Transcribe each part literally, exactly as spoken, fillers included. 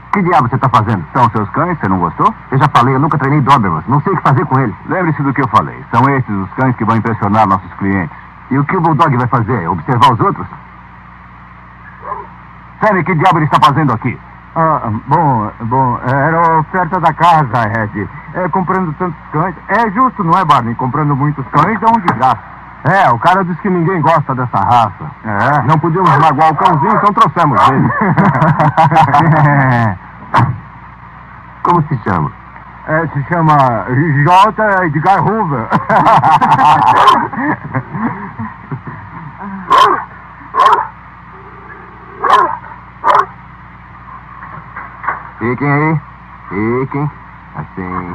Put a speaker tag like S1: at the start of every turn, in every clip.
S1: Que diabo você está fazendo? São seus cães? Você não gostou? Eu já falei, eu nunca treinei Dobermans. Não sei o que fazer com eles. Lembre-se do que eu falei. São esses os cães que vão impressionar nossos clientes. E o que o Bulldog vai fazer? Observar os outros? Sammy, que diabo ele está fazendo aqui?
S2: Ah, bom, bom, era a oferta da casa, Ed. É, comprando tantos cães. É justo, não é, Barney? Comprando muitos cães é um de graça.
S1: É, o cara disse que ninguém gosta dessa raça.
S2: É.
S1: Não podíamos magoar o cãozinho, então trouxemos ele. Como se chama?
S2: É, se chama J. Edgar Hoover.
S1: Fiquem aí. Fiquem. Assim.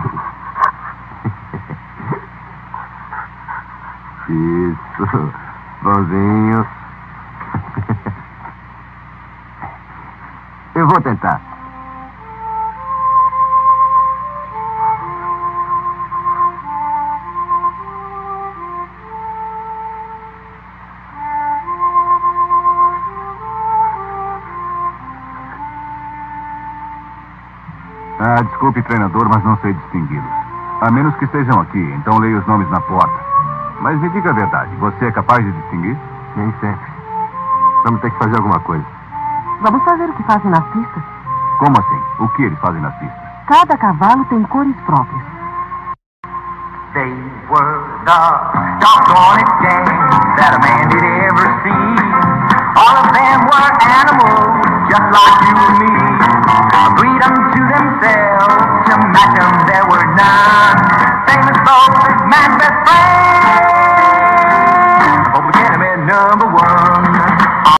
S1: Isso. Bonzinhos. Eu vou tentar. Ah, desculpe, treinador, mas não sei distingui-los. A menos que estejam aqui, então leia os nomes na porta. Mas me diga a verdade, você é capaz de distinguir? Nem sempre. Vamos ter que fazer alguma coisa.
S3: Vamos fazer o que fazem nas pistas.
S1: Como assim? O que eles fazem nas pistas?
S3: Cada cavalo tem cores próprias.
S4: They were the doggone game that a man did ever see. All of them were animals, just like you and me. Breed unto themselves, to match them there were none. Famous both as man's best friend.